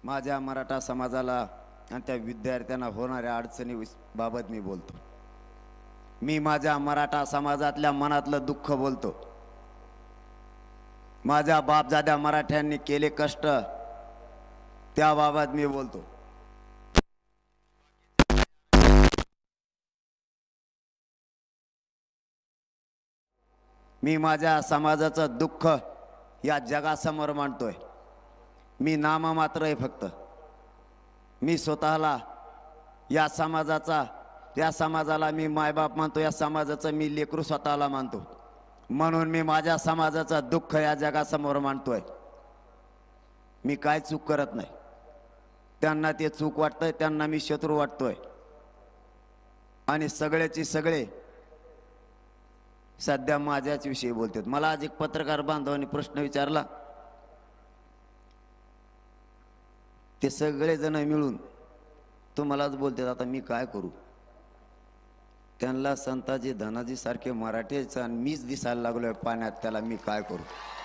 माझ्या मराठा समाजाला आणि त्या विद्यार्थ्यांना होणाऱ्या अडचणी बाबत मी बोलतो। मी माझ्या मराठा समाजातल्या मनातलं दुःख बोलतो। माझ्या बापजाद्या मराठ्यांनी केले कष्ट त्याबाबत मी बोलतो। मी माझ्या समाजाचं दुःख या जगासमोर मांडतोय। मी नाममात्र आहे फक्त। मी स्वतःला या समाजाला मी मायबाप मानतो। या समाजाचं मी लेकरू स्वतःला मानतो। म्हणून मी माझ्या समाजाचं दुःख या जगासमोर मांडतोय। मी काय चूक करत नाही। त्यांना ते चूक वाटतंय, त्यांना मी शत्रू वाटतोय। आणि सगळेची सगळे सध्या माझ्याच विषयी बोलतात। मला आज एक पत्रकार बांधवांनी प्रश्न विचारला, ते सगळे जण मिळून तुम्हालाच बोलतात, आता मी काय करू? त्यांना संताजी धनाजी सारखे मराठीच आणि मीच दिसायला लागलोय पाण्यात, त्याला मी काय करू?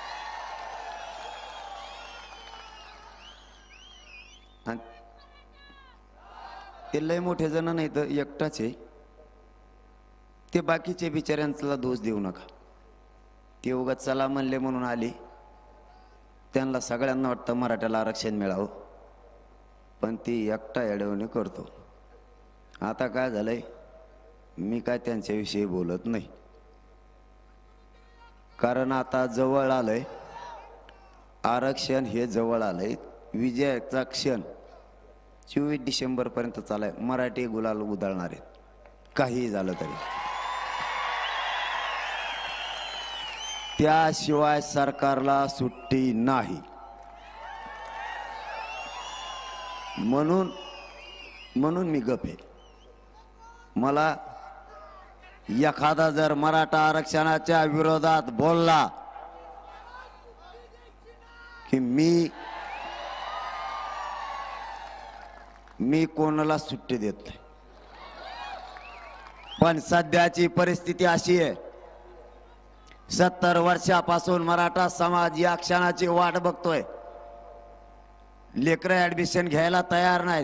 ते लय मोठे जण नाही तर एकटाच आहे। ते बाकीचे बिचाऱ्यांचा दोष देऊ नका। ते उगाच चला म्हणले म्हणून आले। त्यांना सगळ्यांना वाटतं मराठ्याला आरक्षण मिळावं, पण ती एकटा येडवणे करतो। आता काय झालंय, मी काय त्यांच्याविषयी बोलत नाही, कारण आता जवळ आलंय आरक्षण, हे जवळ आलंय। विजयाचा क्षण 24 डिसेंबर पर्यंत चालाय। मराठी गुलाल उधळणार आहेत, काही झालं तरी। त्याशिवाय सरकारला सुट्टी नाही। म्हणून मी गप आहे। मला एखादा जर मराठा आरक्षणाच्या विरोधात बोलला की मी कोणाला सुट्टी देत नाही। पण सध्याची परिस्थिती अशी आहे, 70 वर्षापासून मराठा समाज या क्षणाची वाट बघतोय। लेकरं ऍडमिशन घ्यायला तयार नाहीत।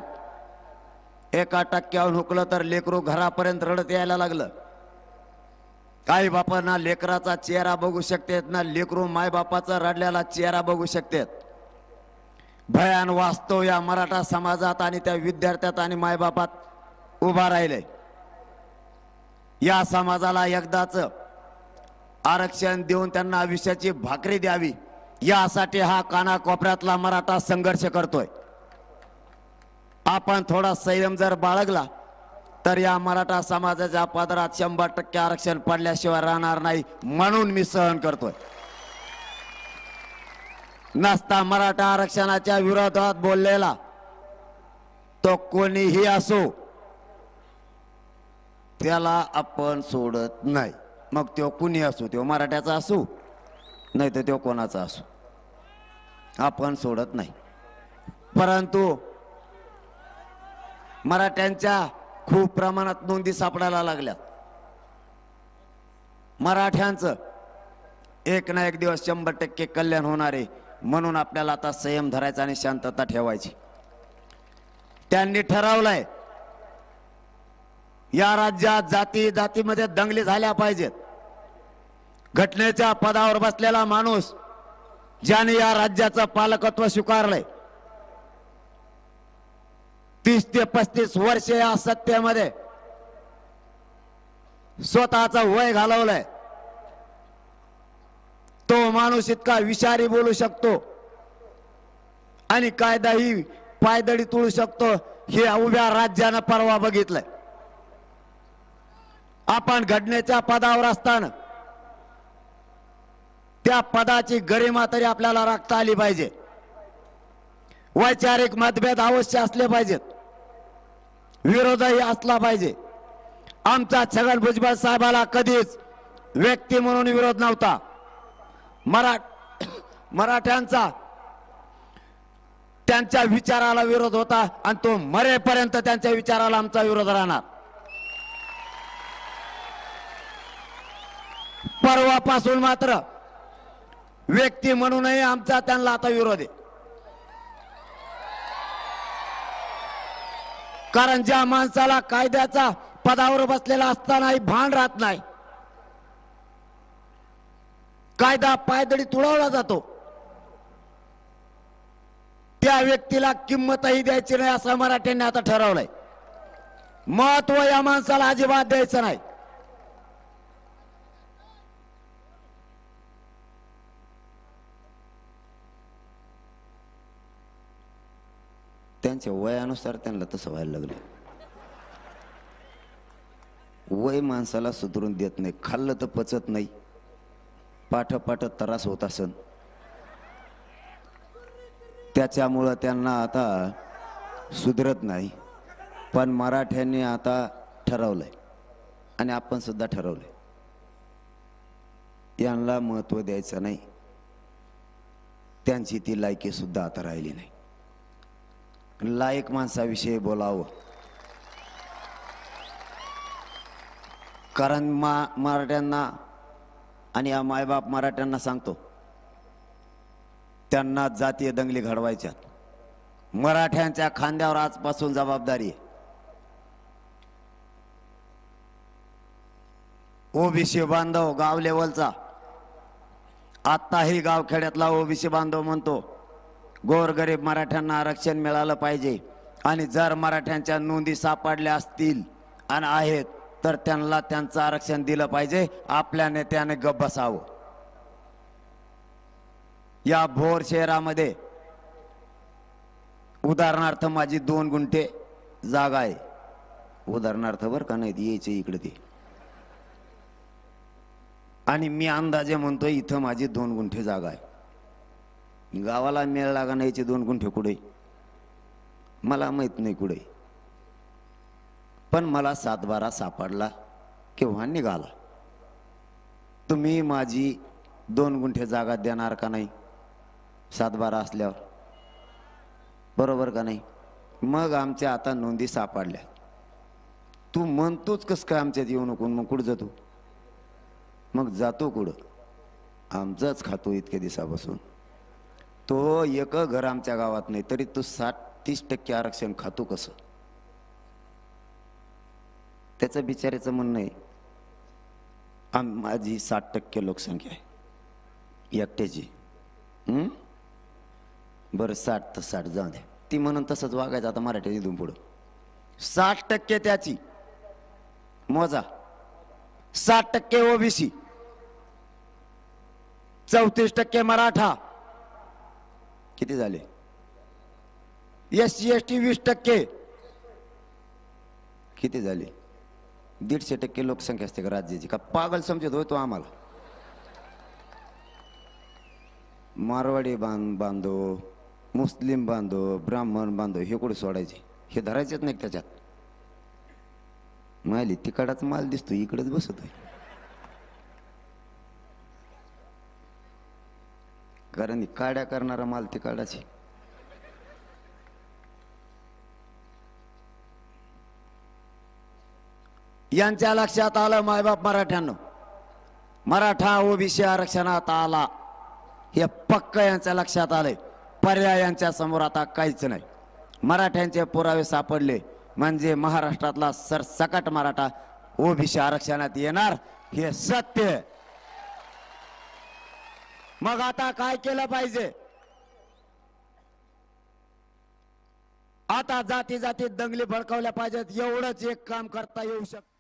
1% हुकलं तर लेकरू घरापर्यंत रडत यायला लागलं। काही बापांना लेकराचा चेहरा बघू शकतेत ना, लेकरू मायबापाचा रडलेला चेहरा बघू शकतेत। भयान वास्तव या मराठा समाजात आणि त्या विद्यार्थ्यात आणि मायबापात उभा राहिले। या समाजाला एकदाच आरक्षण देऊन त्यांना आयुष्याची भाकरी द्यावी, यासाठी हा कानाकोपऱ्यातला मराठा संघर्ष करतोय। आपण थोडा संयम जर बाळगला तर या मराठा समाजाच्या पदरात 100% आरक्षण पडल्याशिवाय राहणार नाही। म्हणून मी सहन करतोय। नसता मराठा आरक्षणाच्या विरोधात बोललेला तो कोणीही असो, त्याला आपण सोडत नाही। मग तो कुणी असो, तो मराठ्याचा असो नाही तर तो कोणाचा असो, आपण सोडत नाही। परंतु मराठ्यांच्या खूप प्रमाणात नोंदी सापडायला लागल्यात। मराठ्यांचं एक ना एक दिवस 100% कल्याण होणार आहे। म्हणून आपल्याला आता संयम धरायचा आणि शांतता ठेवायची। त्यांनी ठरवलंय या राज्यात जातीमध्ये दंगली झाल्या पाहिजेत। घटनेच्या पदावर बसलेला माणूस ज्याने या राज्याचं पालकत्व स्वीकारलंय, 30 ते 35 वर्ष या सत्तेमध्ये स्वतःचं वय घालवलंय, तो माणूस इतका विषारी बोलू शकतो आणि कायदाही पायदळी तुळू शकतो, हे उभ्या राज्यानं परवा बघितलंय। आपण घटनेच्या पदावर असताना त्या पदाची गरिमा तरी आपल्याला राखता आली पाहिजे। वैचारिक मतभेद अवश्य असले पाहिजेत, विरोधही असला पाहिजे। आमचा छगन भुजबळ साहेबाला कधीच व्यक्ती म्हणून विरोध नव्हता। मराठ्यांचा त्यांच्या विचाराला विरोध होता आणि तो मरेपर्यंत त्यांच्या विचाराला आमचा विरोध राहणार। परवापासून मात्र व्यक्ती म्हणूनही आमचा त्यांना आता विरोध आहे। कारण ज्या माणसाला कायद्याचा पदावर बसलेला असतानाही भान राहत नाही, कायदा पायदळी तुडवला जातो, त्या व्यक्तीला किंमतही द्यायची नाही असं मराठ्यांनी आता ठरवलंय. महत्व या माणसाला अजिबात द्यायचं नाही. त्यांच्या वयानुसार त्यांना तसं व्हायला लागलं. वय माणसाला सुधरून देत नाही. खाल्लं तर पचत नाही, पाठ त्रास होत असन, त्याच्यामुळं त्यांना आता सुधरत नाही. पण मराठ्यांनी आता ठरवलंय आणि आपण सुद्धा ठरवलंय, यांना महत्व द्यायचं नाही. त्यांची ती लायकी सुद्धा आता राहिली नाही. लायक माणसाविषयी बोलावं, कारण मराठ्यांना आणि या मायबाप मराठ्यांना सांगतो, त्यांना जातीय दंगली घडवायच्या. मराठ्यांच्या खांद्यावर आजपासून जबाबदारी आहे. ओबीसी बांधव गाव लेवलचा, आताही गावखेड्यातला ओबीसी बांधव म्हणतो गोरगरीब मराठ्यांना आरक्षण मिळालं पाहिजे, आणि जर मराठ्यांच्या नोंदी सापडल्या असतील आणि आहेत तर त्यांना त्यांचं आरक्षण दिलं पाहिजे. आपल्या नेत्याने गप्प बसावं. या भोर शहरामध्ये उदाहरणार्थ माझी 2 गुंठे जागा आहे. उदाहरणार्थ बरं का, नाही यायचे इकडे ते, आणि मी अंदाजे म्हणतोय इथं माझी 2 गुंठे जागा आहे. गावाला मेळ लागा नाहीचे 2 गुंठे कुठे मला माहित नाही कुठे, पण मला 7-12 सापडला किंवा निघाला. तुम्ही माझी 2 गुंठे जागा देणार का नाही 7-12 असल्यावर? बरोबर का नाही? मग आमच्या आता नोंदी सापडल्या. तू म्हणतोच कस काय आमच्यात येऊ नको, मग कुठं जातो? मग जातो कुठं? आमचंच खातो इतक्या दिवसापासून. तो एक घर आमच्या गावात नाही तरी तो 60-30% आरक्षण खातो कसं? त्याचं बिचाऱ्याचं म्हणणं आहे माझी 60% लोकसंख्या आहे एकट्याची. बरं 60 तर 60 जाऊ द्या. ती म्हणून तसंच वागायचं आता मराठी इथून पुढं. 60% त्याची मोजा, 60% ओबीसी, 34% मराठा, किती झाले? SC ST 20%, किती झाले? 150% लोकसंख्या असते का राज्याची? का पागल समजत होय तो आम्हाला? मारवाडी बांधव, मुस्लिम बांधव, ब्राह्मण बांधव हे कुठे सोडायचे? हे धरायचेच नाही त्याच्यात. मायली तिकडाच माल दिसतो इकडेच बसतोय, कारण काड्या करणारा माल तिकडाची. यांच्या लक्षात आलं मायबाप मराठ्यांनो, मराठा ओबीसी आरक्षणात आला हे पक्क यांच्या लक्षात आलंय. पर्याय यांच्या समोर आता काहीच नाही. मराठ्यांचे पुरावे सापडले म्हणजे महाराष्ट्रातला सरसकट मराठा ओबीसी आरक्षणात येणार हे सत्य. मग आता काय केलं पाहिजे? आता जाती जातीत दंगली भडकवल्या पाहिजेत, एवढंच एक काम करता येऊ शकतं.